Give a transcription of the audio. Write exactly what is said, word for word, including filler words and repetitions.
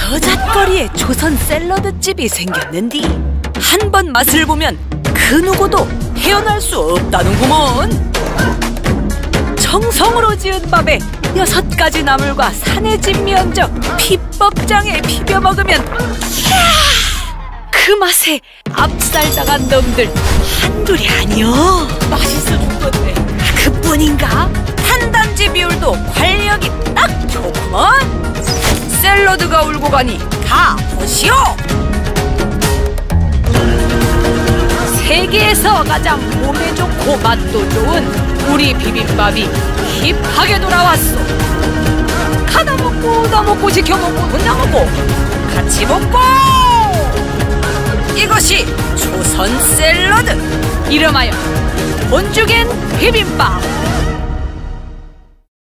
저잣거리에 조선 샐러드집이 생겼는디 한 번 맛을 보면 그 누구도 헤어날 수 없다는구먼. 정성으로 지은 밥에 여섯 가지 나물과 산해진 면적 비법장에 비벼 먹으면 그 맛에 압살당한 놈들 한둘이 아니여. 맛있어 죽던데. 그뿐인가? 탄단지 비율도 관력이 딱 좋구먼. 샐러드가 울고 가니 다 보시오. 세계에서 가장 몸에 좋고 맛도 좋은 우리 비빔밥이 힙하게 돌아왔어. 하나 먹고 나 먹고 시켜 먹고 혼자 먹고 같이 먹고. 이것이 조선 샐러드. 이름하여 본죽엔 비빔밥.